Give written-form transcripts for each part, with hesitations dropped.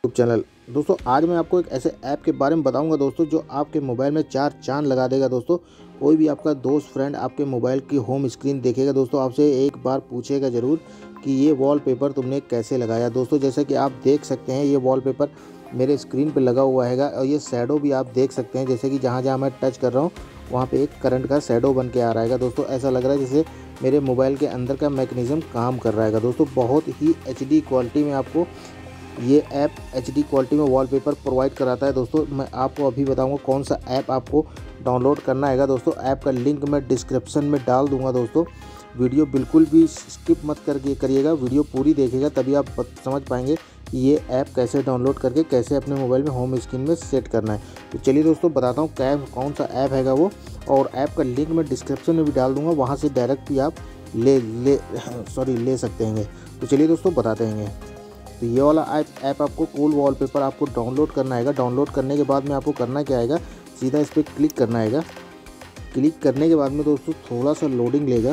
YouTube channel. दोस्तों आज मैं आपको एक ऐसे ऐप के बारे में बताऊंगा दोस्तों जो आपके मोबाइल में चार चांद लगा देगा। दोस्तों कोई भी आपका दोस्त फ्रेंड आपके मोबाइल की होम स्क्रीन देखेगा दोस्तों आपसे एक बार पूछेगा ज़रूर कि ये वॉलपेपर तुमने कैसे लगाया। दोस्तों जैसे कि आप देख सकते हैं ये वॉलपेपर मेरे स्क्रीन पे लगा हुआ है और ये शैडो भी आप देख सकते हैं, जैसे कि जहाँ जहाँ मैं टच कर रहा हूँ वहाँ पे एक करंट का शैडो बन के आ रहा है। दोस्तों ऐसा लग रहा है जैसे मेरे मोबाइल के अंदर का मैकेनिज़्म काम कर रहा है। दोस्तों बहुत ही HD क्वालिटी में आपको ये ऐप HD क्वालिटी में वॉलपेपर प्रोवाइड कराता है। दोस्तों मैं आपको अभी बताऊंगा कौन सा ऐप आपको डाउनलोड करना है। दोस्तों ऐप का लिंक मैं डिस्क्रिप्शन में डाल दूंगा। दोस्तों वीडियो बिल्कुल भी स्किप मत करके करिएगा, वीडियो पूरी देखिएगा तभी आप समझ पाएंगे कि ये ऐप कैसे डाउनलोड करके कैसे अपने मोबाइल में होम स्क्रीन में सेट करना है। तो चलिए दोस्तों बताता हूँ कौन सा ऐप हैगा वो, और ऐप का लिंक मैं डिस्क्रिप्शन में भी डाल दूँगा, वहाँ से डायरेक्ट भी आप ले सकते हैं। तो चलिए दोस्तों बताते हैं। तो ये वाला ऐप आपको कूल वॉलपेपर आपको डाउनलोड करना है। डाउनलोड करने के बाद में आपको करना क्या आएगा, सीधा इस पर क्लिक करना है। क्लिक करने के बाद में दोस्तों थोड़ा सा लोडिंग लेगा,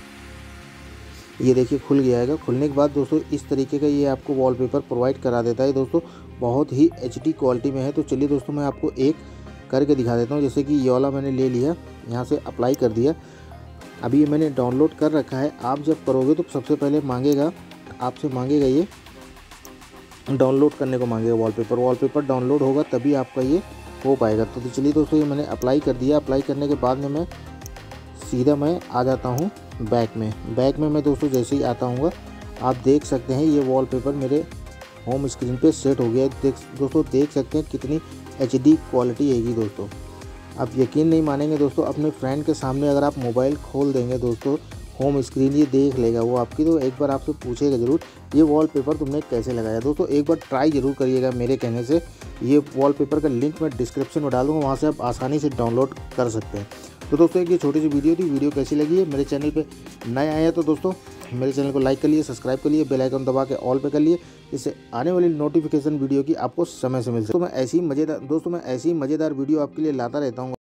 ये देखिए खुल गया है। खुलने के बाद दोस्तों इस तरीके का ये आपको वॉलपेपर प्रोवाइड करा देता है। दोस्तों बहुत ही HD क्वालिटी में है। तो चलिए दोस्तों मैं आपको एक करके दिखा देता हूँ। जैसे कि ये वाला मैंने ले लिया, यहाँ से अप्लाई कर दिया। अभी ये मैंने डाउनलोड कर रखा है। आप जब करोगे तो सबसे पहले आपसे मांगेगा ये डाउनलोड करने को मांगेगा वॉलपेपर डाउनलोड होगा तभी आपका ये हो पाएगा। तो चलिए दोस्तों ये मैंने अप्लाई कर दिया। अप्लाई करने के बाद में मैं सीधा आ जाता हूँ बैक में मैं दोस्तों जैसे ही आता हूँ आप देख सकते हैं ये वॉलपेपर मेरे होम स्क्रीन पे सेट हो गया है। दोस्तों देख सकते हैं कितनी HD क्वालिटी हैगी। दोस्तों आप यकीन नहीं मानेंगे दोस्तों, अपने फ्रेंड के सामने अगर आप मोबाइल खोल देंगे दोस्तों होम स्क्रीन ये देख लेगा वो आपकी, तो एक बार आपसे पूछेगा ज़रूर ये वॉलपेपर तुमने कैसे लगाया। दोस्तों एक बार ट्राई ज़रूर करिएगा मेरे कहने से। ये वॉलपेपर का लिंक मैं डिस्क्रिप्शन में डाल दूँगा, वहाँ से आप आसानी से डाउनलोड कर सकते हैं। तो दोस्तों एक ये छोटी सी वीडियो थी, वीडियो कैसी लगी है, मेरे चैनल पे नए आए हैं तो दोस्तों मेरे चैनल को लाइक कर लिए, सब्सक्राइब कर लिए, बेल आइकन दबा के ऑल पे कर लिए, इससे आने वाली नोटिफिकेशन वीडियो की आपको समय से मिल सके। तो मैं ऐसी ही मज़ेदार वीडियो आपके लिए लाता रहता हूँ।